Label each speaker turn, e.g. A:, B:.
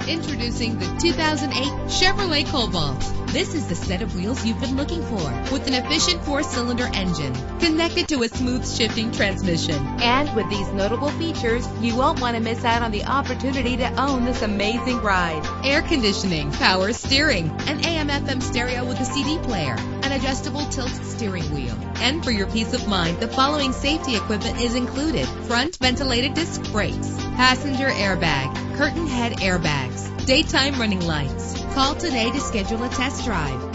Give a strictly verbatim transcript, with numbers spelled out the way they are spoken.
A: Introducing the two thousand eight Chevrolet Cobalt. This is the set of wheels you've been looking for, with an efficient four-cylinder engine connected to a smooth shifting transmission. And with these notable features, you won't want to miss out on the opportunity to own this amazing ride. Air conditioning, power steering, an A M F M stereo with a C D player, an adjustable tilt steering wheel. And for your peace of mind, the following safety equipment is included: front ventilated disc brakes, passenger airbag, curtain head airbags, daytime running lights. Call today to schedule a test drive.